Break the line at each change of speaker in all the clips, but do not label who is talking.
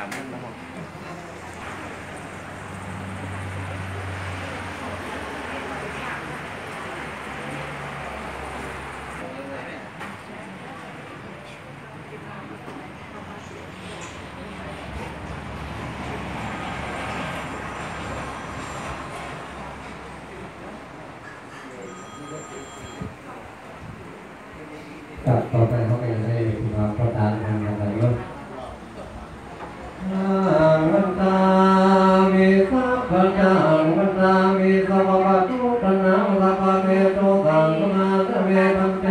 รรมนั่นนะครับ
ต่อไปเขาก็จะได้มาประทานทางการเงินวันตามีสัพพะจาวันตามีสัพพะทุตนะสัพพะเมโตสังฆนาสเวทันเต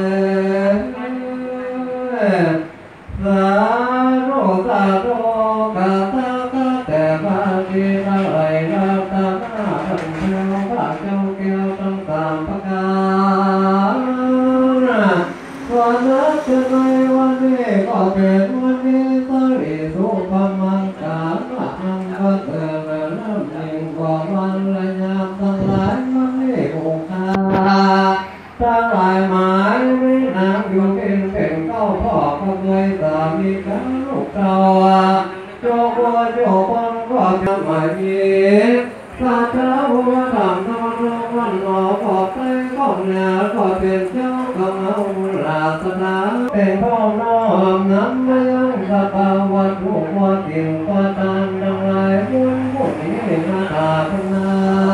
สาธุสาธุกาตากาแต่บาทีทั้งหลายรัตนาทั้งเทวพระเจ้าแก้วทั้งสามประการวันนั้นในวันนี้ก็เป็นวันนี้สันติสุขมังคาอังคเตระน้ำยิ่งกว่าวันละยามทั้งหลายมันนี้บูชาทั้งหลายหมายไม่นางอยู่เป็นเก้าพ่อก็เคยสามีกันลูกเจ้าโจกวัวโจปังก็จะมาเยี่ยมสัจจะบุญธรรมธรรมวันหนอขอบใจก้องเหนือก็เป็นเจ้ากำเอาราสนาเป็นพ่อน้อมนำมายังสภาวะทุกวัดถิ่นประทานดังไรบุญบุญนี้นาตาพนา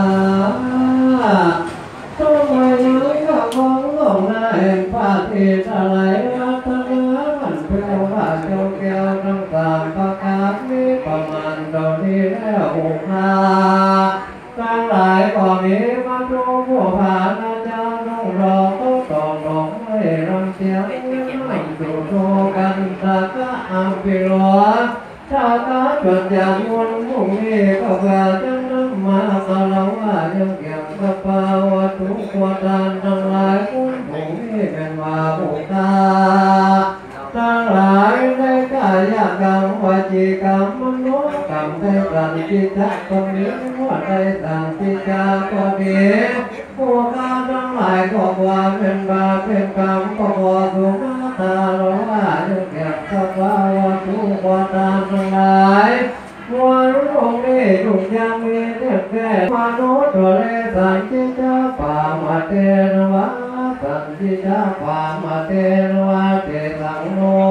ต้องมาอยู่กับของหลวงนาแห่งพระเทศอะไรรัตนามันเป็นพระเจ้าแก้วทั้งสามประการนี้ประมาณเท่านี้แล้วอุคาทั้งหลายก็มีมาดูผู้ผ่านอาจารย์น้องรอก็ต้องลงให้รำเสียงไม่ดูโชกันตะกะอัมพิโรชาตาจดอย่างวันมุ่งนี้ก็เพื่อจะนำมาตลอดว่ายังเกี่ยวกับภาวะทุกข์วดานทั้งหลายคุณผู้นี้เป็นว่าบุตาทั้งหลายได้กายกรรมวจีกรรมมโนกรรมได้กันจิตจักก็มีว่าได้ต่างจิตจาก็ดีผู้การทั้งหลายก็ว่าเป็นบาปเป็นกรรมก็พอสุมาตาเราว่าจะเก็บสภาวะทุกข์วดานทั้งหลายวันรุ่งนี้ทุกอย่างมีเรื่องแก่มนุษย์ตัวเลสันจิตาปามาเตนวะสันจิตาปามาเตนวะเตสังโน